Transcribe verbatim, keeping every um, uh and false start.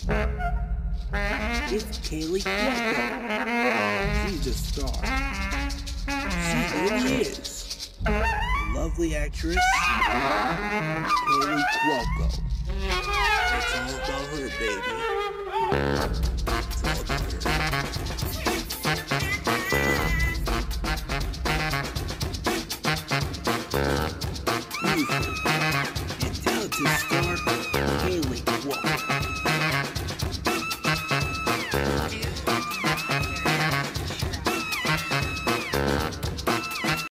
It's Kaley Cuoco. She's a star. She really is. The lovely actress, Kaley Cuoco. It's all about her, baby. It's all about her. Beautiful and talented star, Kaley Cuoco.